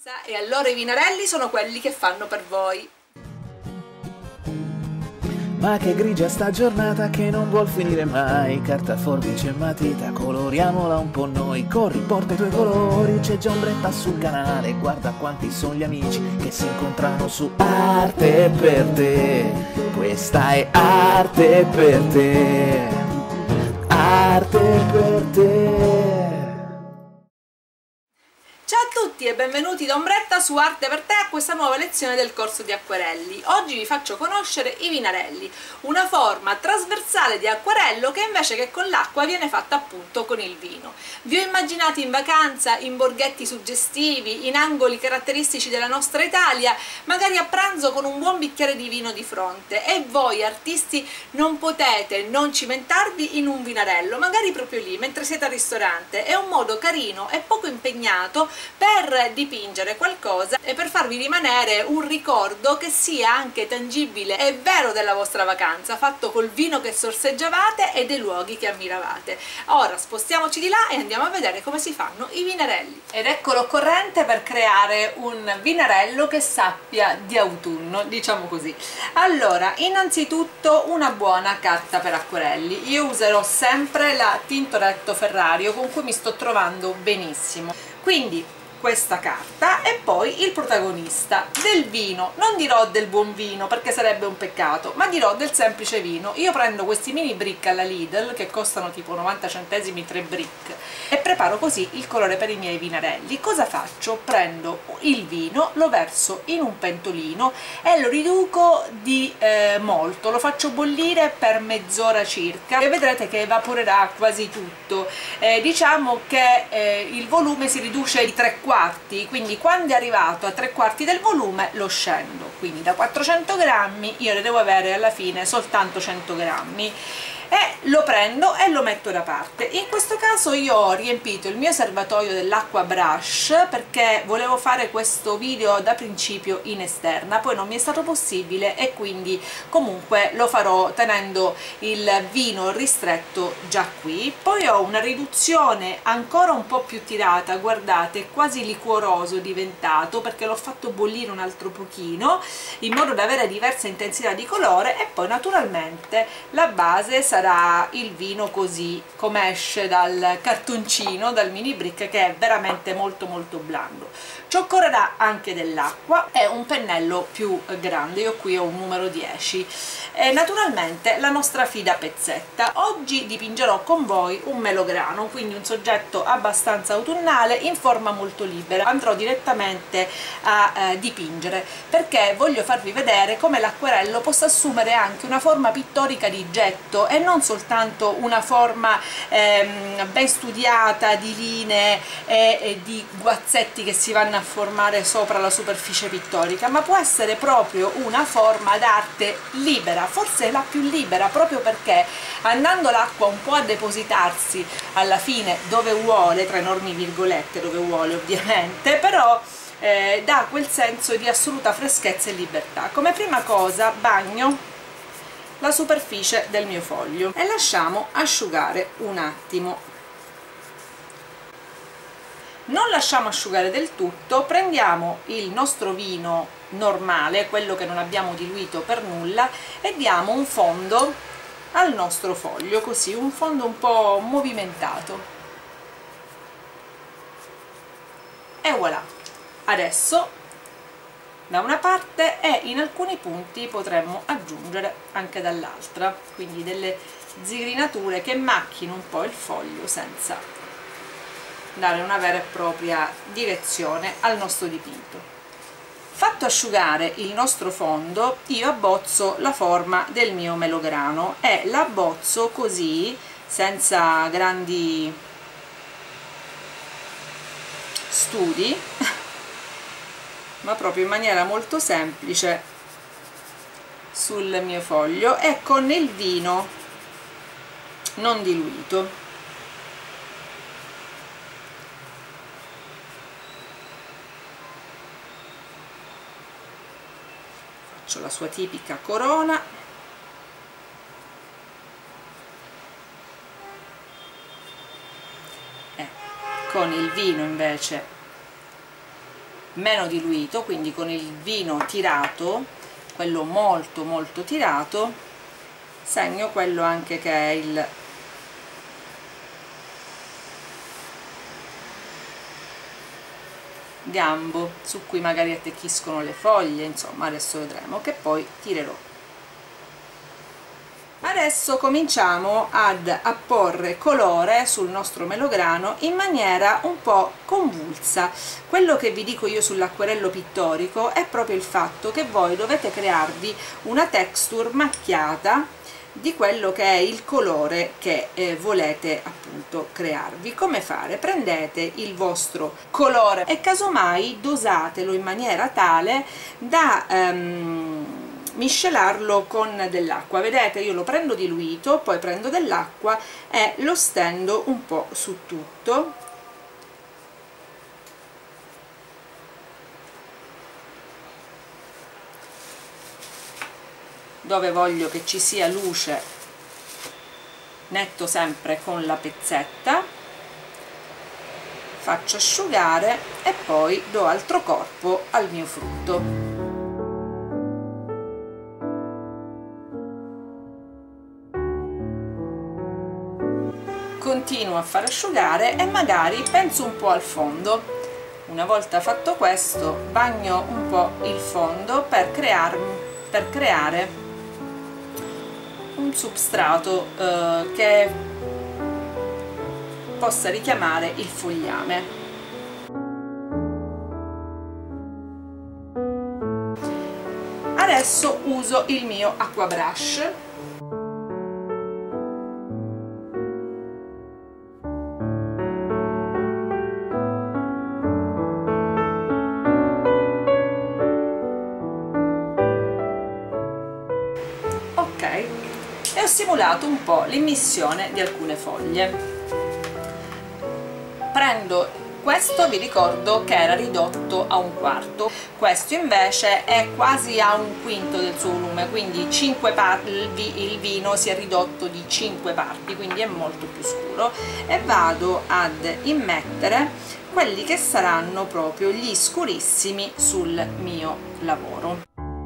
basta, e allora i vinarelli sono quelli che fanno per voi. Ma che grigia sta giornata che non vuol finire mai. Carta, forbice e matita, coloriamola un po' noi. Corri, porta i tuoi colori, c'è già ombretta sul canale. Guarda quanti sono gli amici che si incontrano su Arte per te. Questa è arte per te. Arte per te. Ciao a tutti e benvenuti da Ombretta su Arte per te a questa nuova lezione del corso di acquerelli. Oggi vi faccio conoscere i vinarelli, una forma trasversale di acquerello che invece che con l'acqua viene fatta appunto con il vino. Vi ho immaginati in vacanza, in borghetti suggestivi, in angoli caratteristici della nostra Italia, magari a pranzo con un buon bicchiere di vino di fronte, e voi artisti non potete non cimentarvi in un vinarello, magari proprio lì mentre siete al ristorante. È un modo carino e poco impegnato per dipingere qualcosa e per farvi rimanere un ricordo che sia anche tangibile e vero della vostra vacanza, fatto col vino che sorseggiavate e dei luoghi che ammiravate. Ora spostiamoci di là e andiamo a vedere come si fanno i vinarelli. Ed ecco l'occorrente per creare un vinarello che sappia di autunno, diciamo così. Allora, innanzitutto una buona carta per acquerelli. Io userò sempre la Tintoretto Ferrario, con cui mi sto trovando benissimo. Quindi questa carta, e poi il protagonista del vino. Non dirò del buon vino perché sarebbe un peccato, ma dirò del semplice vino. Io prendo questi mini brick alla Lidl che costano tipo 90 centesimi 3 brick e preparo così il colore per i miei vinarelli. Cosa faccio? Prendo il vino, lo verso in un pentolino e lo riduco di molto, lo faccio bollire per mezz'ora circa e vedrete che evaporerà quasi tutto. Diciamo che il volume si riduce di 3/4, quindi quando è arrivato a 3/4 del volume lo scendo, quindi da 400 grammi io ne devo avere alla fine soltanto 100 grammi e lo prendo e lo metto da parte. In questo caso io ho riempito il mio serbatoio dell'acqua brush perché volevo fare questo video da principio in esterna, poi non mi è stato possibile e quindi comunque lo farò tenendo il vino ristretto già qui. Poi ho una riduzione ancora un po' più tirata, guardate, quasi liquoroso diventato perché l'ho fatto bollire un altro pochino in modo da avere diversa intensità di colore, e poi naturalmente la base sarà il vino così come esce dal cartoncino, dal mini brick, che è veramente molto molto blando. Ci occorrerà anche dell'acqua e un pennello più grande, io qui ho un numero 10, e naturalmente la nostra Fida Pezzetta. Oggi dipingerò con voi un melograno, quindi un soggetto abbastanza autunnale in forma molto libera. Andrò direttamente a dipingere perché voglio farvi vedere come l'acquerello possa assumere anche una forma pittorica di getto e non soltanto una forma ben studiata di linee e di guazzetti che si vanno a formare sopra la superficie pittorica, ma può essere proprio una forma d'arte libera, forse la più libera, proprio perché andando l'acqua un po' a depositarsi alla fine dove vuole, tra enormi virgolette, dove vuole ovviamente, però dà quel senso di assoluta freschezza e libertà. Come prima cosa bagno la superficie del mio foglio e lasciamo asciugare un attimo. Non lasciamo asciugare del tutto, prendiamo il nostro vino normale, quello che non abbiamo diluito per nulla, e diamo un fondo al nostro foglio, così, un fondo un po' movimentato, e voilà. Adesso da una parte e in alcuni punti potremmo aggiungere anche dall'altra, quindi delle zigrinature che macchino un po' il foglio senza dare una vera e propria direzione al nostro dipinto. Fatto asciugare il nostro fondo, io abbozzo la forma del mio melograno e la abbozzo così, senza grandi studi, ma proprio in maniera molto semplice sul mio foglio e con il vino non diluito. Faccio la sua tipica corona e con il vino invece meno diluito, quindi con il vino tirato, quello molto molto tirato, segno quello anche che è il gambo su cui magari attecchiscono le foglie, insomma adesso vedremo, che poi tirerò. Adesso cominciamo ad apporre colore sul nostro melograno in maniera un po' convulsa. Quello che vi dico io sull'acquerello pittorico è proprio il fatto che voi dovete crearvi una texture macchiata di quello che è il colore che volete appunto crearvi. Come fare? Prendete il vostro colore e casomai dosatelo in maniera tale da miscelarlo con dell'acqua. Vedete, io lo prendo diluito, poi prendo dell'acqua e lo stendo un po' su tutto, dove voglio che ci sia luce, netto sempre con la pezzetta, faccio asciugare e poi do altro corpo al mio frutto. Continuo a far asciugare e magari penso un po' al fondo. Una volta fatto questo, bagno un po' il fondo per creare un substrato che possa richiamare il fogliame. Adesso uso il mio acqua brush. E ho simulato un po' l'immissione di alcune foglie. Prendo questo, vi ricordo che era ridotto a un quarto, questo invece è quasi a un quinto del suo volume, quindi 5 parti, il vino si è ridotto di 5 parti, quindi è molto più scuro, e vado ad immettere quelli che saranno proprio gli scurissimi sul mio lavoro.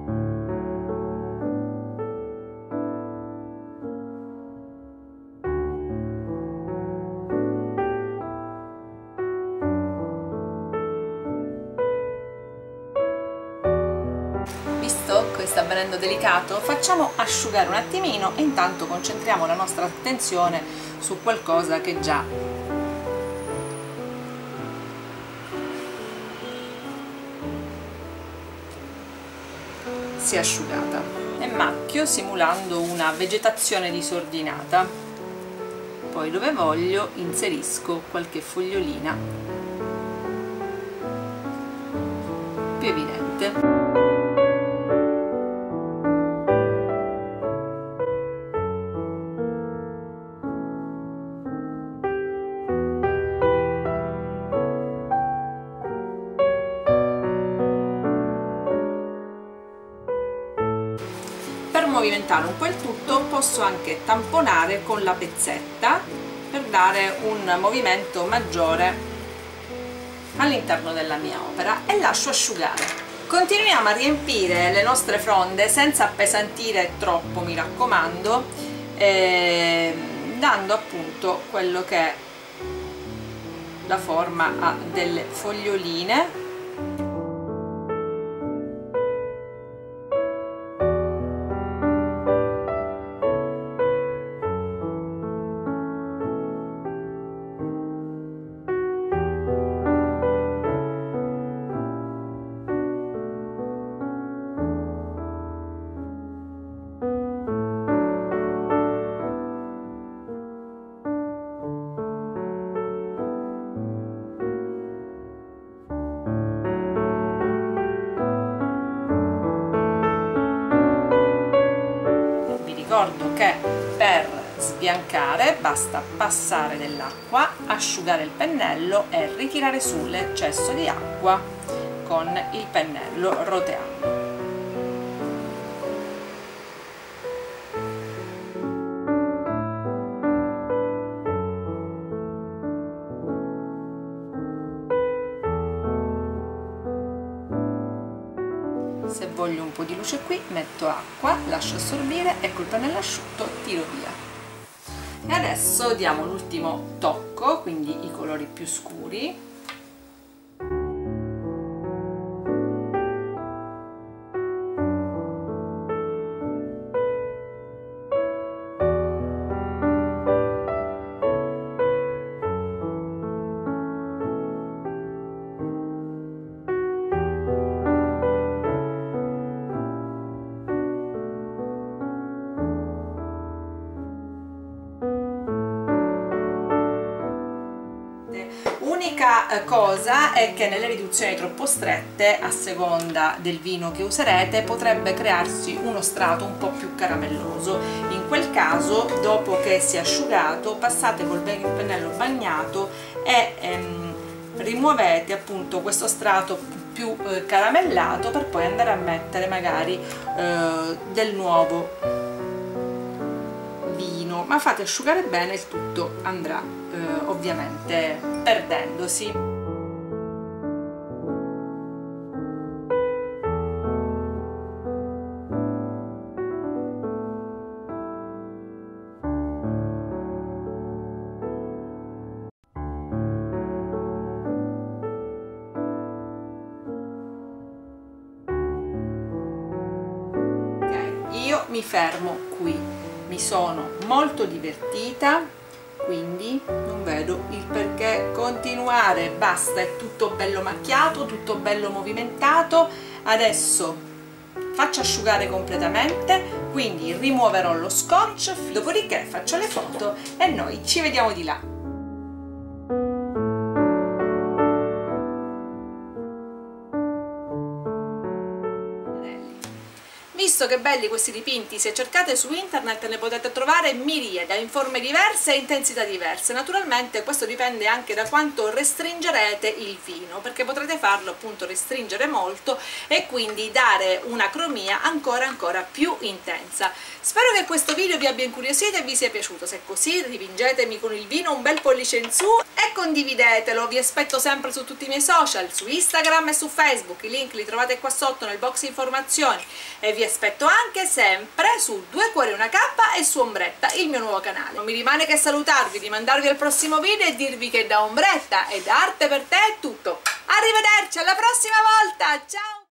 Che sta venendo delicato, facciamo asciugare un attimino e intanto concentriamo la nostra attenzione su qualcosa che già si è asciugata, e macchio simulando una vegetazione disordinata. Poi dove voglio inserisco qualche fogliolina più evidente. Per movimentare un po' il tutto posso anche tamponare con la pezzetta per dare un movimento maggiore all'interno della mia opera, e lascio asciugare. Continuiamo a riempire le nostre fronde senza appesantire troppo, mi raccomando, dando appunto quello che è la forma a delle foglioline. Ricordo che per sbiancare basta passare dell'acqua, asciugare il pennello e ritirare su l'eccesso di acqua con il pennello roteando. Se voglio un po' di luce qui metto acqua, lascio assorbire e col pennello asciutto tiro via. E adesso diamo l'ultimo tocco, quindi i colori più scuri. L'unica cosa è che nelle riduzioni troppo strette, a seconda del vino che userete, potrebbe crearsi uno strato un po' più caramelloso. In quel caso, dopo che si è asciugato, passate col pennello bagnato e rimuovete appunto questo strato più caramellato, per poi andare a mettere magari del nuovo vino, ma fate asciugare bene, il tutto andrà ovviamente perdendosi. Ok, io mi fermo qui, mi sono molto divertita, quindi non vedo il perché continuare. Basta, è tutto bello macchiato, tutto bello movimentato. Adesso faccio asciugare completamente, quindi rimuoverò lo scotch, dopodiché faccio le foto e noi ci vediamo di là. Visto che belli questi dipinti, se cercate su internet ne potete trovare miriade, in forme diverse e intensità diverse. Naturalmente questo dipende anche da quanto restringerete il vino, perché potrete farlo appunto restringere molto e quindi dare una cromia ancora più intensa. Spero che questo video vi abbia incuriosito e vi sia piaciuto. Se è così, dipingetemi con il vino un bel pollice in su e condividetelo. Vi aspetto sempre su tutti i miei social, su Instagram e su Facebook, i link li trovate qua sotto nel box informazioni, e vi aspetto anche sempre su Due Cuori Una Cappa e su Ombretta, il mio nuovo canale. Non mi rimane che salutarvi, rimandarvi al prossimo video e dirvi che da Ombretta e da Arte per Te è tutto. Arrivederci, alla prossima volta, ciao!